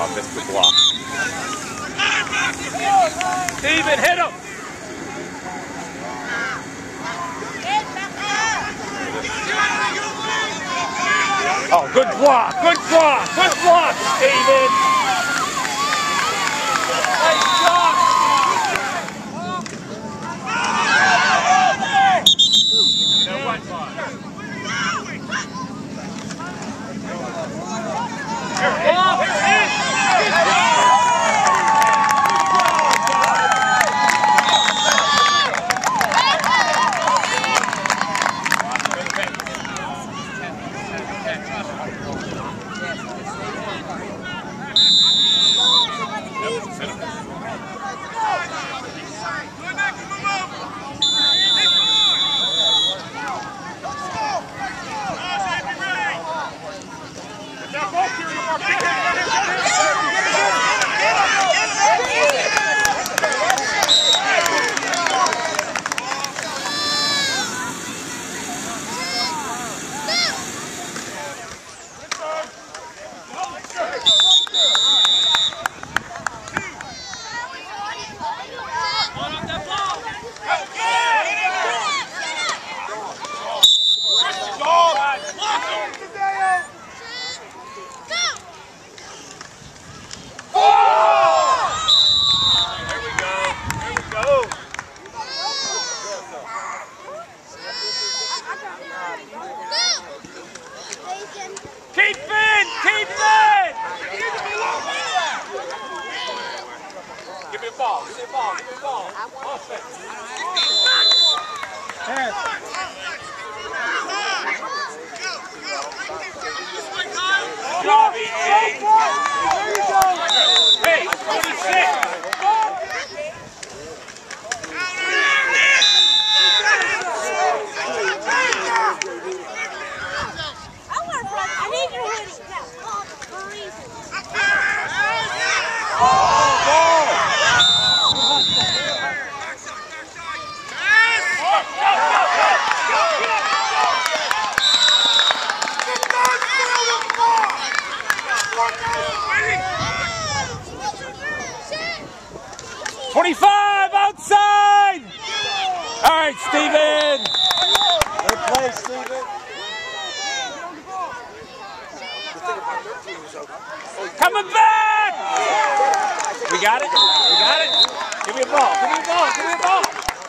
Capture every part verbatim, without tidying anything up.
Oh, missed the block. Steven, hit him! Oh, good block, good block, good block, Steven! Nice job! No one block. Keep it! Keep it! Give me a ball, give me a ball, give me a ball. Hey, twenty-six! twenty-five outside! All right, Steven! Good play, Steven. Coming back! We got it? We got it? Give me a ball, give me a ball, give me a ball!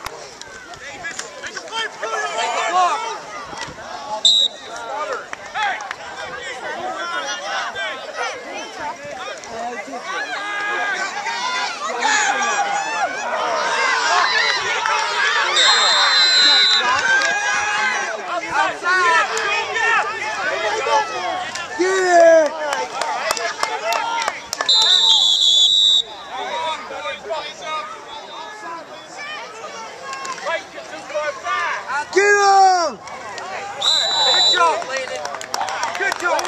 Get him! Good job, Landon. Good job.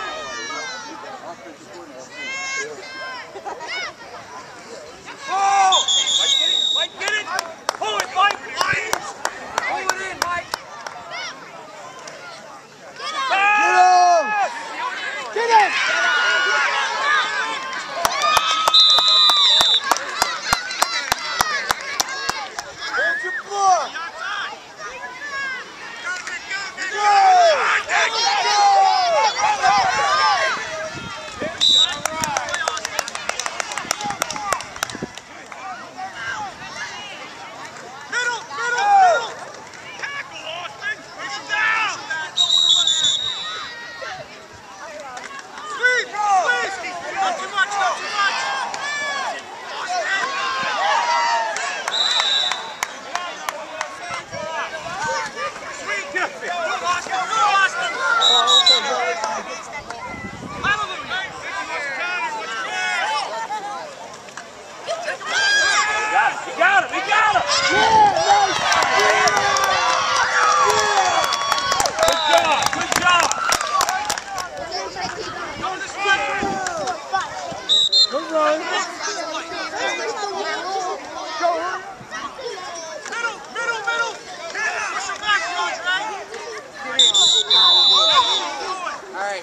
Oh! Mike, get it! Mike, get it! Pull it, Mike! Pull it in, Mike! Get him! Get him! Hold your block!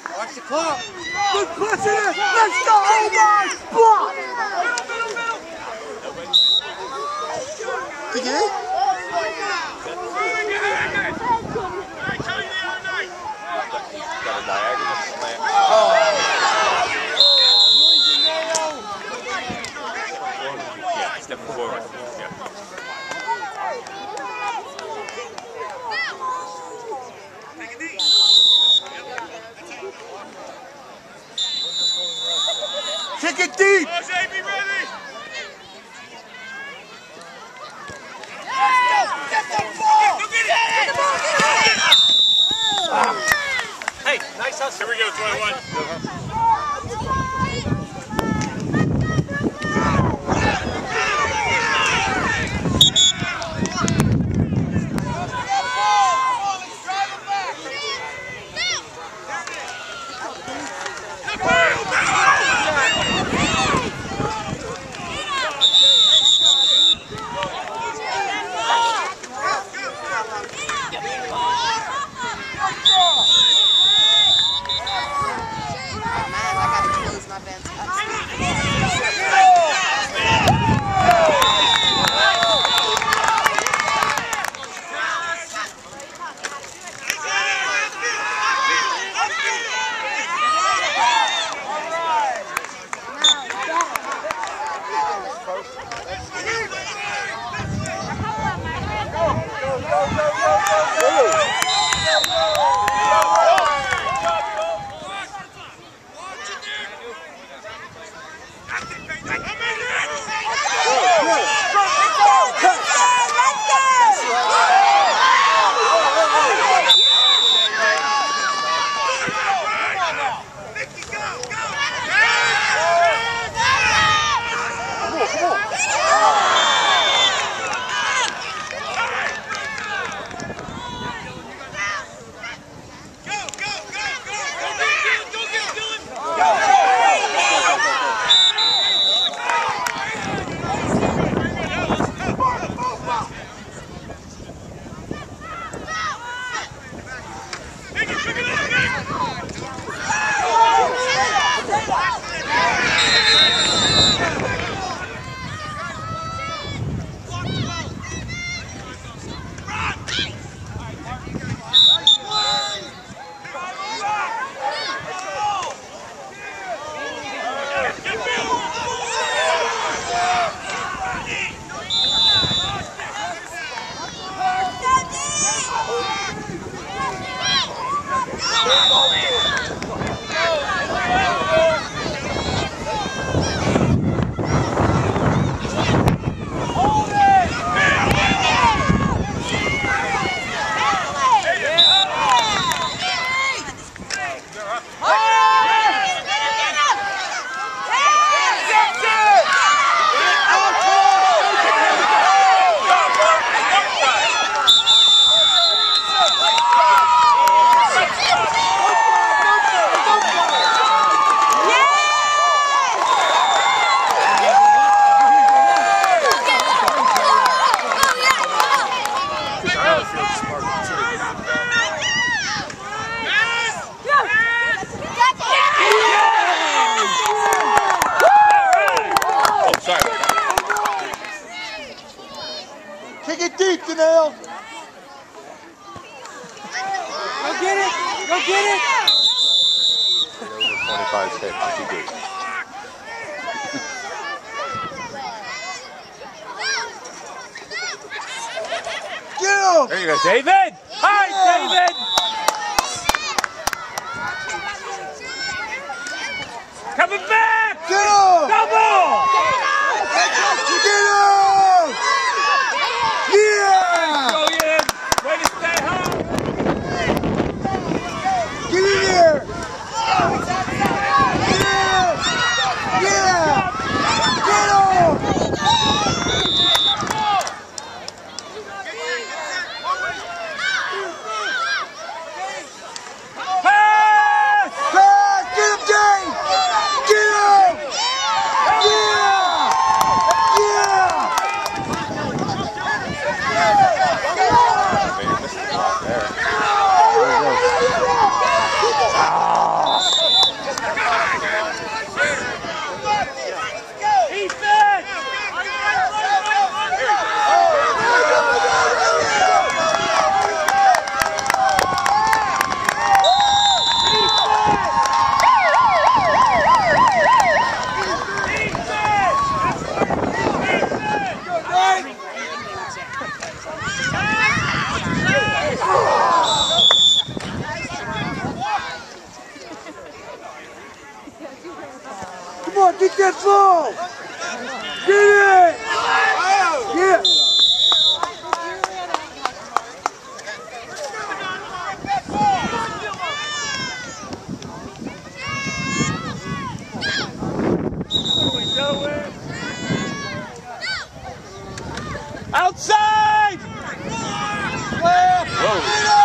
Watch the clock. Good push in it. Let's go. Oh my. Block. You get it? Got a diagonal slant. Oh. Yeah, step forward. Yeah. Kick it deep. Jose, be ready. Hey, nice hustle. Here we go, twenty-one. Kick it deep, Danelle. Go get it! Go get it! twenty-five hit. Too good. Get him! There you go, David! Hi, David! Coming back! Get him! Double! Get him! Yeah! Go in! Way to stay home! Get in there! Yeah! Yeah! Get him! Pass! Pass! Get him, James! Get him! Yeah! Yeah! Maybe missed the block there. Come on, get that ball! Get it! Yeah! Outside! Whoa.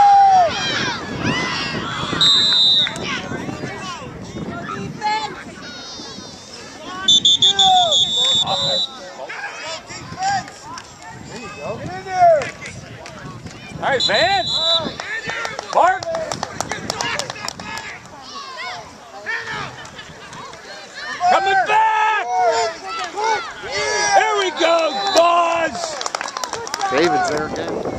All right, Van. Mark. Coming back. Here we go, boys. David's there again.